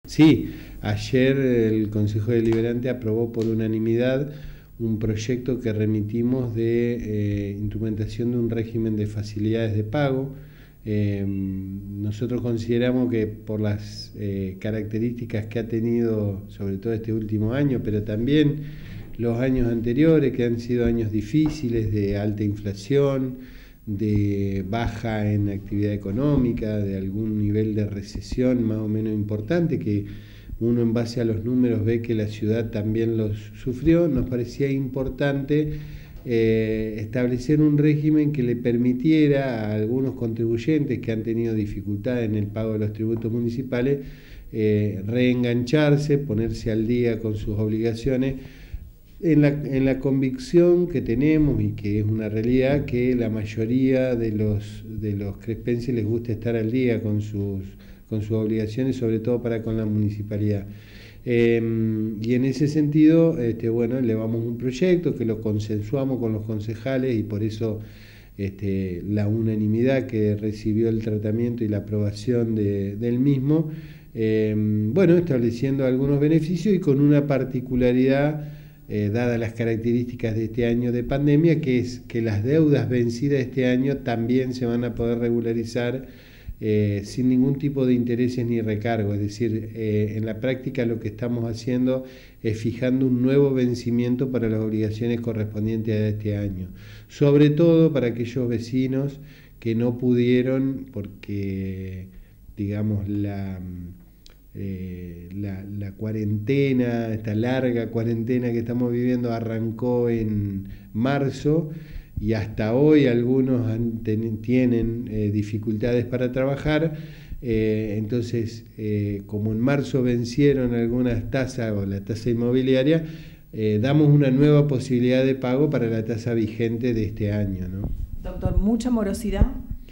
Sí, ayer el Consejo Deliberante aprobó por unanimidad un proyecto que remitimos de instrumentación de un régimen de facilidades de pago. Nosotros consideramos que por las características que ha tenido, sobre todo este último año, pero también los años anteriores, que han sido años difíciles, de alta inflación, de baja en actividad económica, de algún nivel de recesión más o menos importante, que uno en base a los números ve que la ciudad también los sufrió, nos parecía importante establecer un régimen que le permitiera a algunos contribuyentes que han tenido dificultad en el pago de los tributos municipales reengancharse, ponerse al día con sus obligaciones, en la convicción que tenemos, y que es una realidad, que la mayoría de los crespenses les gusta estar al día con sus obligaciones, sobre todo para con la municipalidad. Y en ese sentido, bueno, elevamos un proyecto que lo consensuamos con los concejales, y por eso la unanimidad que recibió el tratamiento y la aprobación del mismo, bueno, estableciendo algunos beneficios y con una particularidad, dadas las características de este año de pandemia, que es que las deudas vencidas este año también se van a poder regularizar sin ningún tipo de intereses ni recargo. Es decir, en la práctica lo que estamos haciendo es fijando un nuevo vencimiento para las obligaciones correspondientes a este año, sobre todo para aquellos vecinos que no pudieron, porque digamos la cuarentena, esta larga cuarentena que estamos viviendo, arrancó en marzo y hasta hoy algunos tienen dificultades para trabajar. Entonces, como en marzo vencieron algunas tasas o la tasa inmobiliaria, damos una nueva posibilidad de pago para la tasa vigente de este año, ¿no? Doctor, ¿mucha morosidad?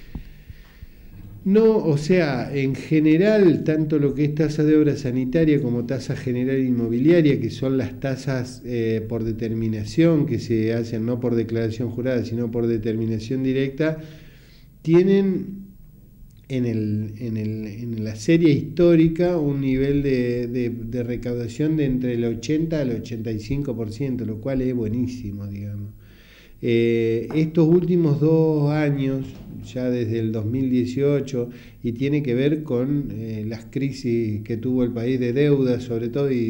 No, o sea, en general, tanto lo que es tasa de obra sanitaria como tasa general inmobiliaria, que son las tasas por determinación que se hacen no por declaración jurada, sino por determinación directa, tienen en la serie histórica un nivel de recaudación de entre el 80 al 85%, lo cual es buenísimo, digamos. Estos últimos 2 años, ya desde el 2018, y tiene que ver con las crisis que tuvo el país de deuda, sobre todo, y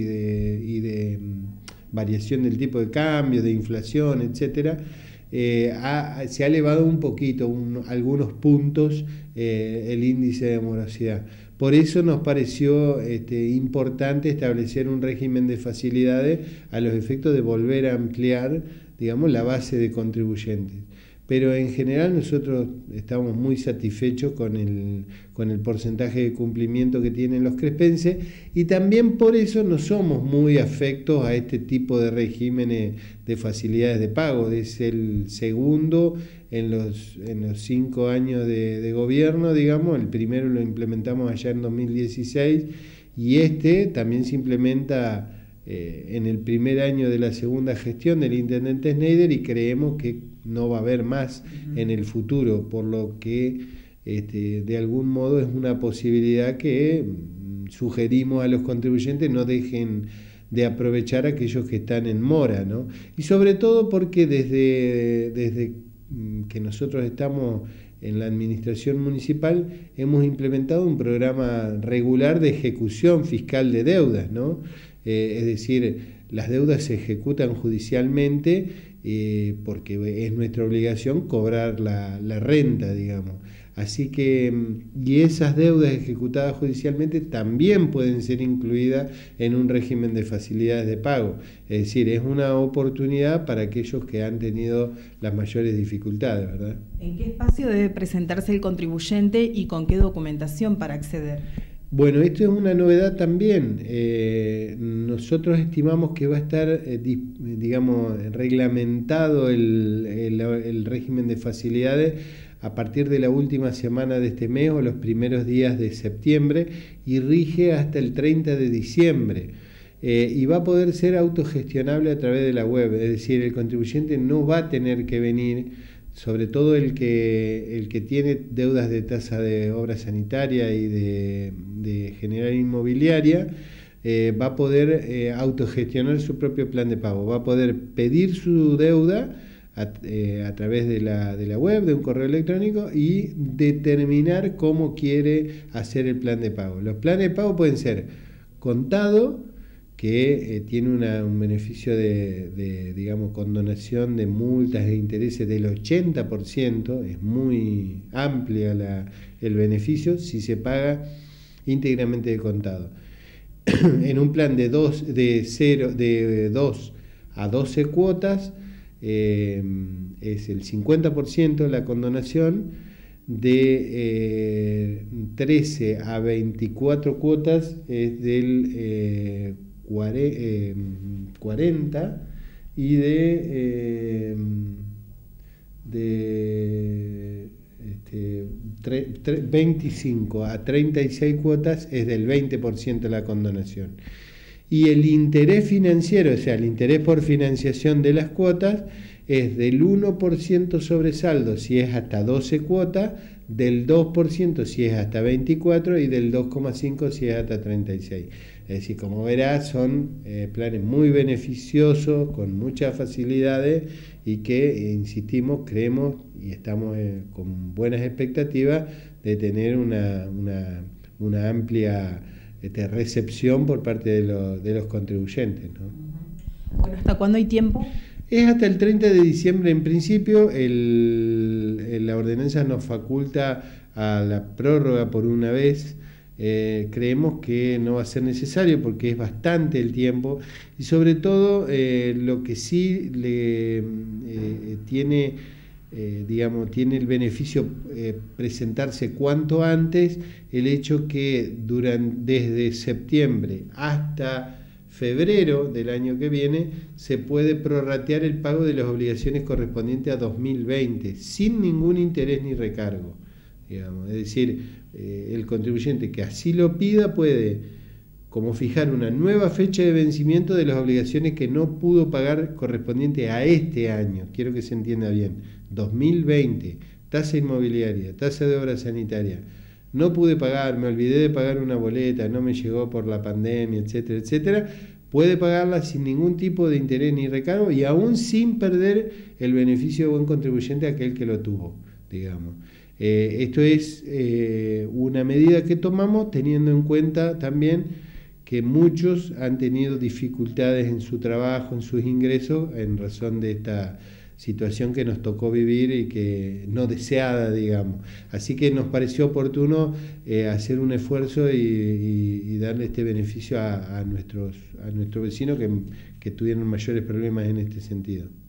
de variación del tipo de cambio, de inflación, etcétera. Se ha elevado un poquito, algunos puntos, el índice de morosidad. Por eso nos pareció importante establecer un régimen de facilidades a los efectos de volver a ampliar, digamos, la base de contribuyentes. Pero en general nosotros estamos muy satisfechos con el porcentaje de cumplimiento que tienen los crespenses, y también por eso no somos muy afectos a este tipo de regímenes de facilidades de pago. Es el segundo en los 5 años de gobierno, digamos. El primero lo implementamos allá en 2016 y también se implementa en el primer año de la segunda gestión del intendente Schneider, y creemos que no va a haber más en el futuro, por lo que de algún modo es una posibilidad que sugerimos a los contribuyentes no dejen de aprovechar aquellos que están en mora, ¿no? Y sobre todo porque desde que nosotros estamos en la administración municipal hemos implementado un programa regular de ejecución fiscal de deudas, ¿no? Es decir, las deudas se ejecutan judicialmente porque es nuestra obligación cobrar la renta, digamos. Así que, y esas deudas ejecutadas judicialmente también pueden ser incluidas en un régimen de facilidades de pago. Es decir, es una oportunidad para aquellos que han tenido las mayores dificultades, ¿verdad? ¿En qué espacio debe presentarse el contribuyente y con qué documentación para acceder? Bueno, esto es una novedad también. Nosotros estimamos que va a estar, digamos, reglamentado el régimen de facilidades a partir de la última semana de este mes o los primeros días de septiembre, y rige hasta el 30 de diciembre. Y va a poder ser autogestionable a través de la web, es decir, el contribuyente no va a tener que venir sobre todo el que tiene deudas de tasa de obra sanitaria y de General Inmobiliaria, va a poder autogestionar su propio plan de pago, va a poder pedir su deuda a través de la web, de un correo electrónico, y determinar cómo quiere hacer el plan de pago. Los planes de pago pueden ser contado, que tiene un beneficio digamos, condonación de multas e intereses del 80%, es muy amplia el beneficio si se paga íntegramente de contado. En un plan de 2 a 12 cuotas, es el 50% la condonación. De 13 a 24 cuotas es del 40%, y de 25 a 36 cuotas es del 20% la condonación. Y el interés financiero, o sea, el interés por financiación de las cuotas, es del 1% sobre saldo si es hasta 12 cuotas, del 2% si es hasta 24 y del 2,5% si es hasta 36. Es decir, como verás, son planes muy beneficiosos, con muchas facilidades, y que, insistimos, creemos y estamos con buenas expectativas de tener una amplia recepción por parte de los contribuyentes, ¿no? Bueno, ¿hasta cuándo hay tiempo? Es hasta el 30 de diciembre en principio. La ordenanza nos faculta a la prórroga por una vez. Creemos que no va a ser necesario porque es bastante el tiempo, y sobre todo lo que sí tiene el beneficio presentarse cuanto antes, el hecho que desde septiembre hasta febrero del año que viene se puede prorratear el pago de las obligaciones correspondientes a 2020 sin ningún interés ni recargo, digamos. Es decir, el contribuyente que así lo pida puede como fijar una nueva fecha de vencimiento de las obligaciones que no pudo pagar correspondiente a este año. Quiero que se entienda bien: 2020, tasa inmobiliaria, tasa de obra sanitaria, no pude pagar, me olvidé de pagar una boleta, no me llegó por la pandemia, etcétera, etcétera. Puede pagarla sin ningún tipo de interés ni recargo, y aún sin perder el beneficio de buen contribuyente aquel que lo tuvo, digamos. Esto es una medida que tomamos teniendo en cuenta también que muchos han tenido dificultades en su trabajo, en sus ingresos, en razón de esta situación que nos tocó vivir y que no deseada, digamos. Así que nos pareció oportuno hacer un esfuerzo y darle este beneficio a nuestros vecinos que tuvieron mayores problemas en este sentido.